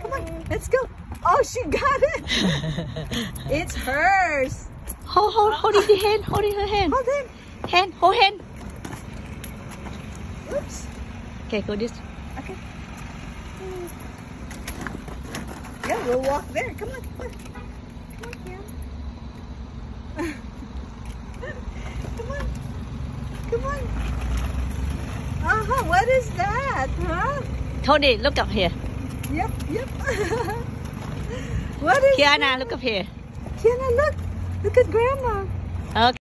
Come on, let's go. Oh, she got it. It's hers. Holding the hand. Holding her hand. Hold him. Hold hand. Oops. Okay, go this. Okay. Yeah, we'll walk there. Come on. Come on, Cam. Come on. Come on. What is that? Huh? Tony, look up here. Yep. What is Kiana, that? look up here. Kiana, look. Look at Grandma. Okay.